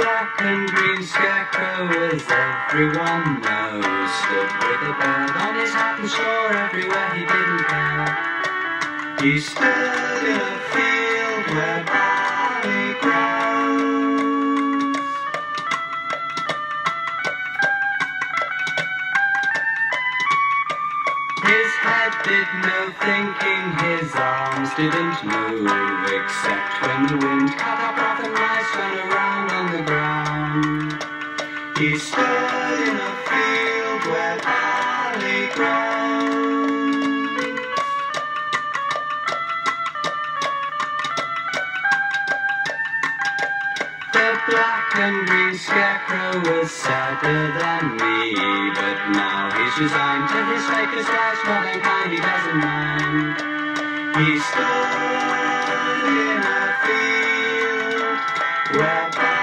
black and green scarecrow, as everyone knows, stood with a bird on his hat and swore everywhere he didn't care. He stood in a field where barley grows. His head did no thinking, his arms didn't move, except when the wind cut up rough and mice ran around on the ground. He stood in a field where barley grows. The black and green scarecrow was sadder than me, but now he's resigned to his fate, 'cause life's not unkind, he doesn't mind. He stood in a field where